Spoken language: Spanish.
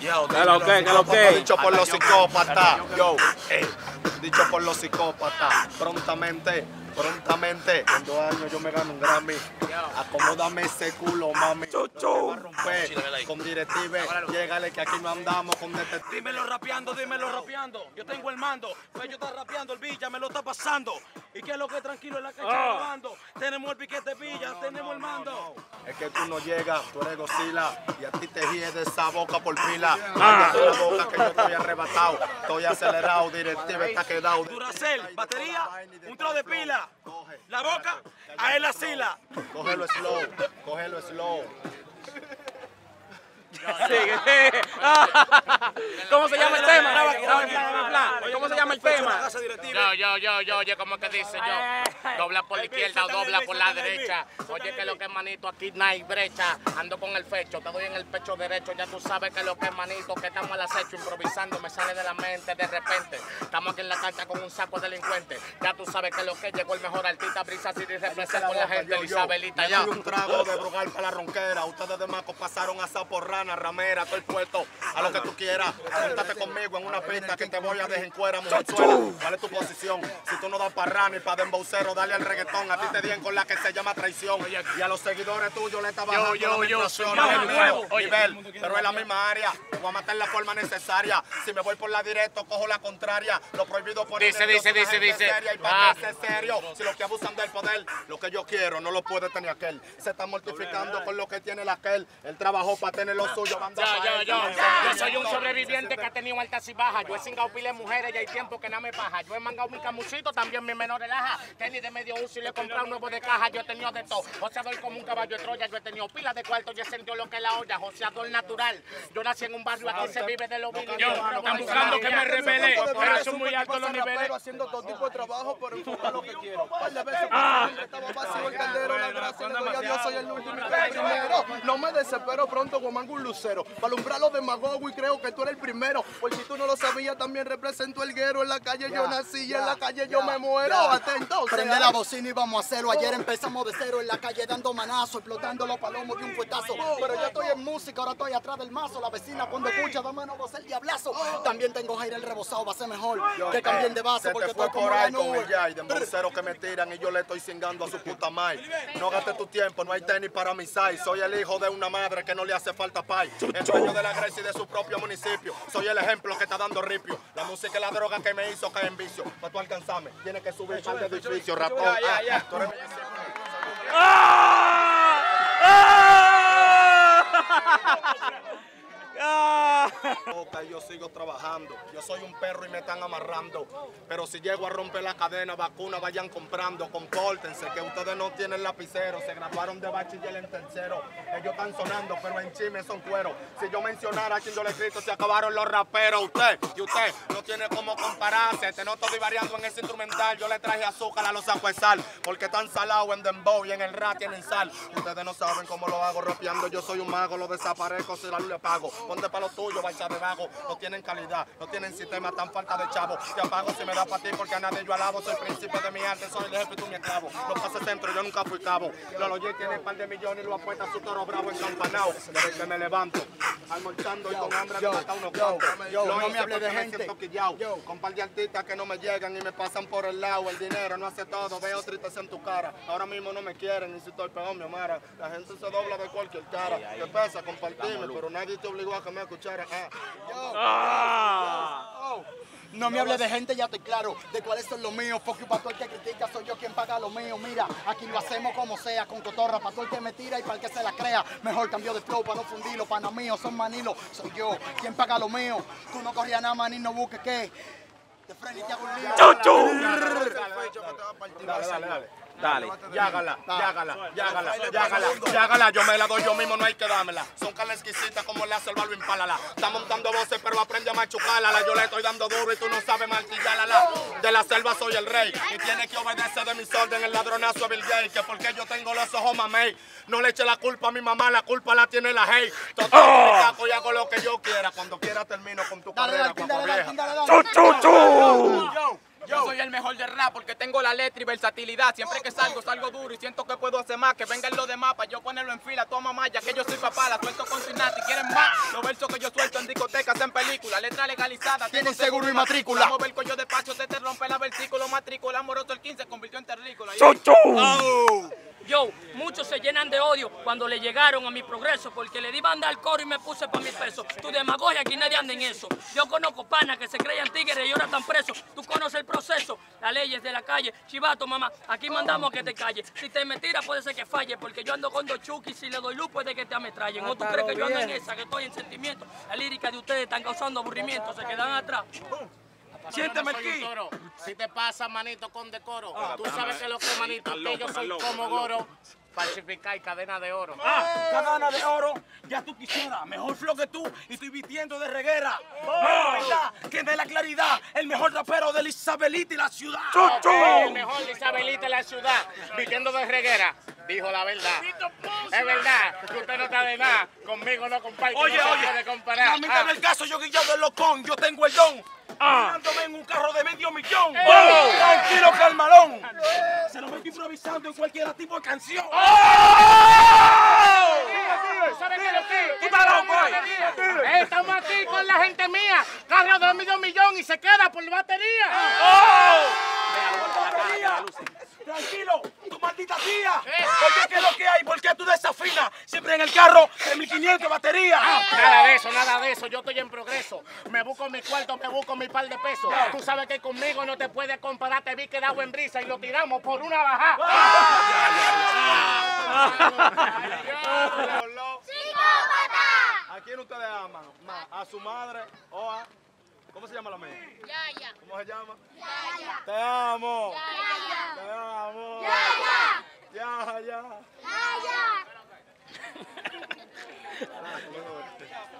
Yo, ¿Qué lo que? Dicho por los psicópatas. Yo, dicho por los psicópatas. Prontamente, en 2 años yo me gano un Grammy. Acomódame ese culo, mami. Chuchu. Va a romper con directive. Llégale que aquí no andamos con detective. Dímelo rapeando. Yo tengo el mando. Pues yo está rapeando, el Villa me lo está pasando. ¿Y qué es lo que tranquilo en la cancha grabando? Tenemos el piquete Villa, tenemos el mando. Es que tú no llegas, tú eres Godzilla y a ti te hiede esa boca por pila. Cállate la boca que yo estoy arrebatado, estoy acelerado, directiva está quedado. Duracell, batería, un tro de pila. La boca, a él la sila. Cógelo slow. ¿Cómo se llama el tema? ¿Cómo se llama el tema? Yo, oye, ¿cómo que dice yo? Dobla por la izquierda o dobla por la derecha. Oye, que lo que es manito, aquí no hay brecha. Ando con el fecho, te doy en el pecho derecho. Ya tú sabes que lo que es manito, que estamos al acecho, improvisando, me sale de la mente de repente. Estamos aquí en la cancha con un saco delincuente. Ya tú sabes que lo que llegó el mejor artista, Brisa City representa con la gente, Isabelita ya. Un trago de Brugal para la ronquera. Ustedes de Maco pasaron a Saporrana, Ramera, estoy puesto a lo que tú quieras. Siéntate conmigo en una pista que te voy a dejar en cuera, mujerzuela. ¿Cuál es tu posición? Si tú no das para rana y para dembocero, dale al reggaetón. A ti te dieron con la que se llama traición. Y a los seguidores tuyos le está bajando la menstruación. Nivel, pero es la misma área. Te voy a matar la forma necesaria. Si me voy por la directo, cojo la contraria. Lo prohibido por dice. Y para que sea serio, si los que abusan del poder, lo que yo quiero no lo puede tener aquel. Se está mortificando con lo que tiene el aquel. Él trabajó para tener lo suyo. Yo soy un sobreviviente que ha tenido altas y bajas. Yo he cingado pile de mujeres y hay tiempo que no me paja. Yo he mangado mi camuchito, también mi menor relaja. Tenis de medio uso y le he comprado un nuevo de caja. Yo he tenido de todo. Joseador como un caballo de Troya. Yo he tenido pilas de cuarto y he sentido lo que es la olla. Joseador natural. Yo nací en un barrio, aquí se vive de los vinos. Están buscando que me revele, pero son muy altos los niveles. Haciendo todo tipo de trabajo, pero enfocar lo que quiero. Par de veces estaba vacío el caldero, la gracia le doy a Dios, soy el último y el primero. No me desespero, pronto como un lucero. Para alumbrar los demagogos y creo que tú eres el primero. Por si tú no lo sabías, también represento el guero. En la calle yo nací y en la calle yo me muero. Atento. Prende la bocina y vamos a hacerlo. Ayer empezamos de cero en la calle dando manazo, explotando los palomos de un fuetazo. Pero yo estoy en música, ahora estoy atrás del mazo. La vecina cuando escucha, dame no el diablazo. También tengo aire el rebosado, va a ser mejor que cambien de base porque te fue estoy por como ahí la con nube. el Jay, de embolseros que me tiran y yo le estoy cingando a su puta madre. No gastes tu tiempo, no hay tenis para mi size. Soy el hijo de una madre que no le hace falta pay. El dueño de la Grecia y de su propio municipio. Soy el ejemplo que está dando ripio. La música y la droga que me hizo caer en vicio. Para tú alcanzarme, tienes que subir par de edificios, ratón. Tú eres yo sigo trabajando, yo soy un perro y me están amarrando, pero si llego a romper la cadena, vacuna vayan comprando, compórtense que ustedes no tienen lapicero, se graduaron de bachiller en tercero, ellos están sonando pero en chisme son cuero, si yo mencionara a quien yo le grito se acabaron los raperos, usted no tiene cómo compararse, te noto divariando en ese instrumental, yo le traje azúcar a los sacos de sal, porque están salados en dembow y en el rap tienen sal, ustedes no saben cómo lo hago rapeando, yo soy un mago, lo desaparezco si la luz le pago, ponte pa' lo tuyo, bacha de vago, no tienen calidad, no tienen sistema, tan falta de chavo. Te apago si me da para ti porque a nadie yo alabo. Soy príncipe de mi arte, soy el jefe y tú mi esclavo. No pase centro, yo nunca fui cabo. Lolo J tiene un par de millones y lo apuesta a su toro bravo encampanado. Desde que me levanto, almorzando y con hambre me mata unos cuantos. No me hable de gente. Con par de artistas que no me llegan y me pasan por el lado. El dinero no hace todo, veo tristeza en tu cara. Ahora mismo no me quieren, ni si estoy pegado mi amara. La gente se dobla de cualquier cara. ¿Qué pasa? Compartirme, pero nadie te obligó a que me escuchara. No me hable de gente, ya estoy claro de cuáles son los míos. Porque para todo el que critica soy yo quien paga lo mío. Mira, aquí lo hacemos como sea, con cotorra. Para todo el que me tira y para el que se la crea. Mejor cambio de flow para no fundirlo. Pana mío, son manilos, soy yo quien paga lo mío. Tú no corrías nada, maní, no busques que de frente y te hago un lío. Dale. Llágala, yo me la doy yo mismo, no hay que dármela. Son carnes exquisitas como le hace el barbo, impálala. Está montando voces, pero aprende a machucarla. Yo le estoy dando duro y tú no sabes martillarla. De la selva soy el rey y tiene que obedecer de mis órdenes el ladronazo de Bill Gates. Que porque yo tengo los ojos mamey. No le eche la culpa a mi mamá, la culpa la tiene la hey. Todo y hago lo que yo quiera. Cuando quiera termino con tu carrera, guapa vieja. Yo soy el mejor de rap porque tengo la letra y versatilidad. Siempre que salgo duro y siento que puedo hacer más. Que vengan los demás para yo ponerlo en fila. Toma malla que yo soy papá, la suelto con sin nada. Si quieren más, los versos que yo suelto en discoteca. película, letra legalizada. Tienen seguro y matrícula. Mover el cuello de pacho, te rompe la versículo, matrícula, amoroso el 15, convirtió en terrícola. Yo, muchos se llenan de odio cuando le llegaron a mi progreso porque le di banda al coro y me puse pa' 1000 pesos. Tu demagogia, aquí nadie anda en eso. Yo conozco panas que se creían tigres y ahora están presos. Tú conoces el proceso, las leyes de la calle. Chivato, mamá, aquí mandamos a que te calles. Si te me tiras puede ser que falle porque yo ando con dos chukis. Si le doy luz puede que te ametrallen. ¿O tú crees que yo ando en esa, que estoy en sentimiento? La lírica de ustedes están causando aburrimiento, se quedan atrás. Siénteme Yo no soy aquí. un toro. Si te pasa, manito, con decoro. Tú sabes que lo que, manito, que yo soy como goro. Falsificar cadena de oro. Cadena de oro, ya tú quisieras, mejor flow que tú y estoy vistiendo de reguera. ¿Verdad? Que de la claridad, el mejor rapero de Isabelita y la ciudad. El mejor de Isabelita en la ciudad, vistiendo de reguera. Dijo la verdad. Es verdad que usted no está de nada. Conmigo no comparte. Oye, no se oye, puede comparar. a mí en el caso, yo guillado del locón, yo tengo el don. Guiándome en un carro de $500,000. Tranquilo, calmalón. Se lo metí improvisando en cualquier tipo de canción. ¿Sabes qué es lo que? Tú estás loco, Estamos aquí con la gente mía. Carro de $1,000,000 y se queda por batería. Tranquilo, tu maldita tía. Oye, ¿qué es lo que hay? ¿Por qué tú desafinas? Siempre en el carro de 1500 batería. Nada de eso, nada de eso. Yo estoy en progreso. Me busco mi cuarto, me busco mi par de pesos. Tú sabes que conmigo no te puedes comparar. Te vi quedado en brisa y lo tiramos por una bajada. ¿A quién ustedes aman más? ¿A su madre o a... ¿Cómo se llama la mía? Yaya. ¿Cómo se llama? Yaya. Te amo. Yaya. Te amo. Yaya. Ya. Yaya.